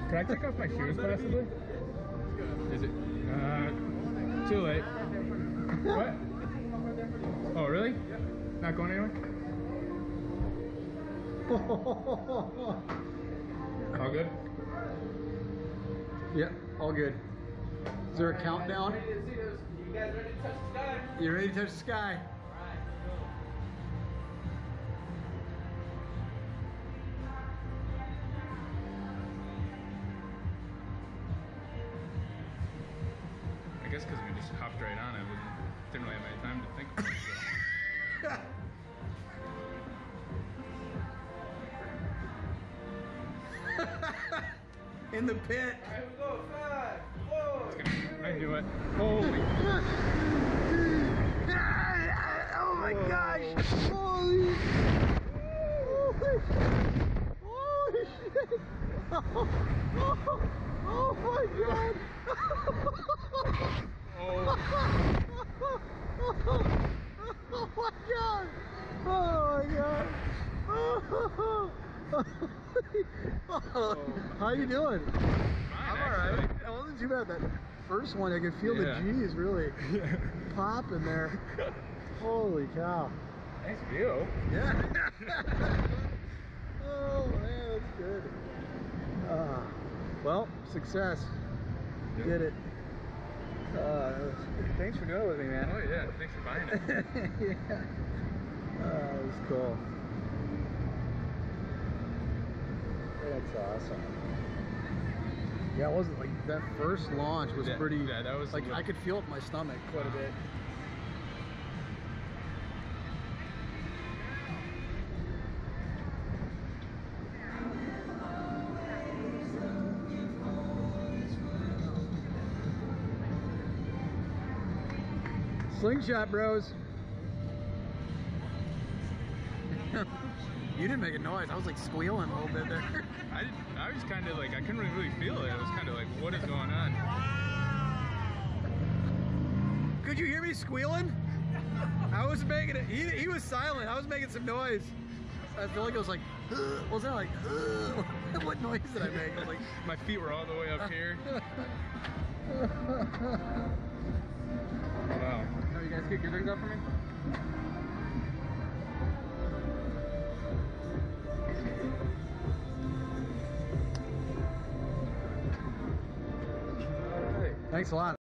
Can I take off my shoes possibly? Is it? Too late. What? Oh, really? Not going anywhere? All good? Yeah, all good. Is there a countdown? You guys ready to touch the sky? You ready to touch the sky? Alright, I guess because we just hopped right on it, we didn't really have any time to think about it. In the pit. Alright, here we go. 5, 4. I knew it. Holy. Oh my gosh! Holy shit! Oh my god! Oh. Oh my god! Oh my god! How you doing? I'm alright. It wasn't too bad. That first one, I could feel the G's really popping there. Holy cow. Nice view. Yeah. Oh man, that's good. Well, success. You did it. Thanks for doing it with me, man. Oh yeah, thanks for buying it. Yeah. That was cool. That's awesome. Yeah, it wasn't like that first launch was pretty. Yeah, that was like I could feel it in my stomach quite a bit. Slingshot bros. You didn't make a noise. I was like squealing a little bit there. I was kind of like, I couldn't really feel it. I was kind of like, what is going on? Could you hear me squealing? I was making it. He was silent. I was making some noise. I feel like it was like, wasn't it like, what noise did I make? I was like, my feet were all the way up here. Wow. Oh, you guys get your drinks up for me? Thanks a lot.